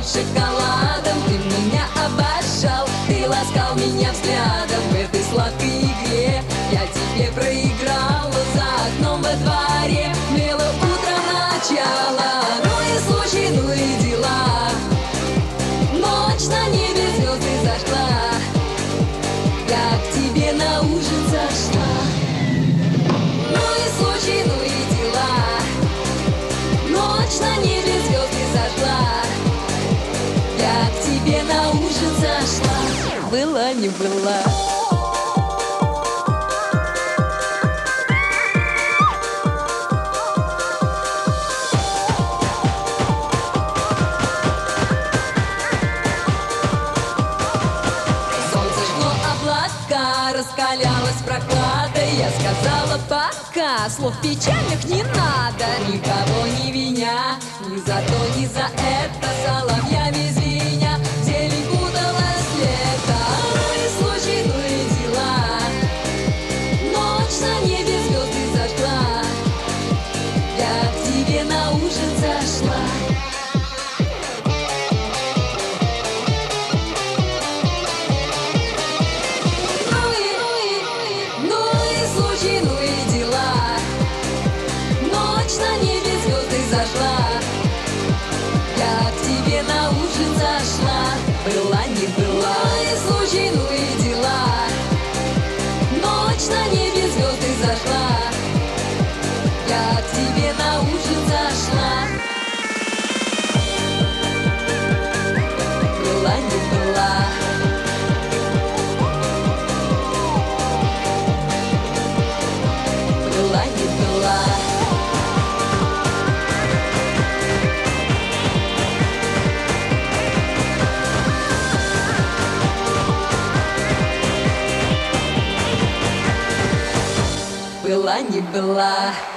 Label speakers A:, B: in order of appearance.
A: шоколадом. Ты меня обожал, ты ласкал меня взглядом. В этой сладкой игре я тебе проиграла. За окном во дворе мело утро начало. Ну и случай, ну и дела. Ночь на небе звезды зажгла. Я к тебе на ужин зашла. Ну и случай, ну и дела. Ночь на небе звезды зажгла. Я к тебе на ужин зашла. Была не была. Раскалялась прохладой, я сказала пока. Слов печальных не надо, никого не виня. Ни за то, ни за это соловьями звеня. Зелень путалась лето. Ну и случай, ну и дела. Ночь на небе звезды зажгла. Я к тебе на ужин зашла. Я к тебе на ужин зашла. Была не была. И случай, ну и дела. Ночь на небе звезды зажгла. Я к тебе на ужин зашла. Была не была. Была не была. Была не была.